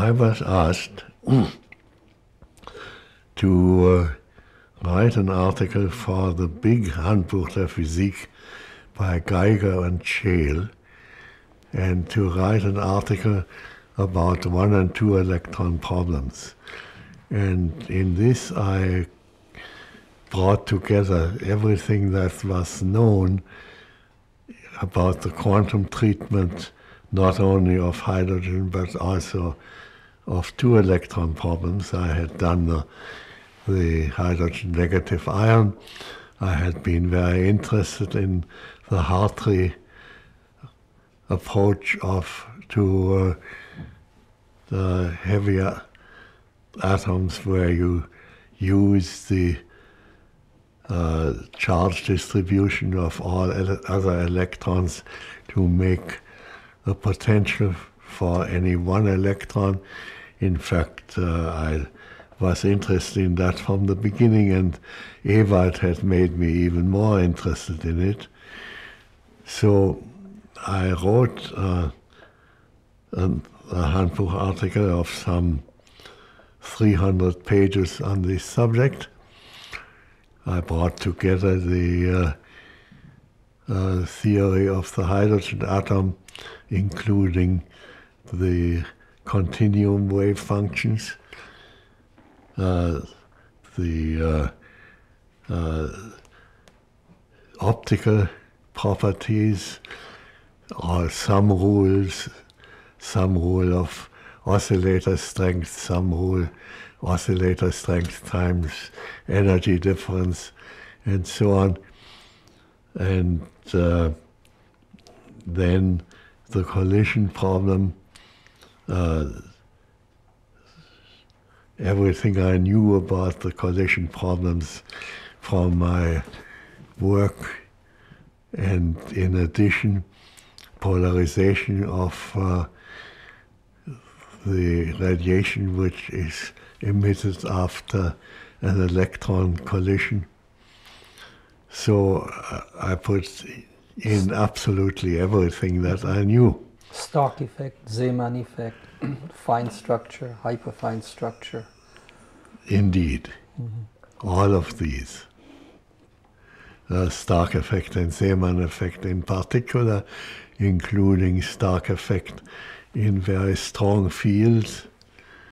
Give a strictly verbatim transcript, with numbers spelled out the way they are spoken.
I was asked to uh, write an article for the big Handbuch der Physik by Geiger and Scheel, and to write an article about one and two electron problems. And in this I brought together everything that was known about the quantum treatment, not only of hydrogen but also of two electron problems. I had done the, the hydrogen negative ion. I had been very interested in the Hartree approach of to uh, the heavier atoms, where you use the uh, charge distribution of all ele other electrons to make the potential for any one electron. In fact, uh, I was interested in that from the beginning, and Ewald had made me even more interested in it. So I wrote uh, an, a Handbuch article of some three hundred pages on this subject. I brought together the uh, uh, theory of the hydrogen atom, including the continuum wave functions, uh, the uh, uh, optical properties, or some rules, some rule of oscillator strength, some rule oscillator strength times energy difference, and so on. And uh, then the collision problem, uh, everything I knew about the collision problems from my work, and in addition, polarization of uh, the radiation which is emitted after an electron collision. So uh, I put in absolutely everything that I knew. Stark effect, Zeeman effect, fine structure, hyperfine structure. Indeed. Mm-hmm. All of these. The Stark effect and Zeeman effect in particular, including Stark effect in very strong fields,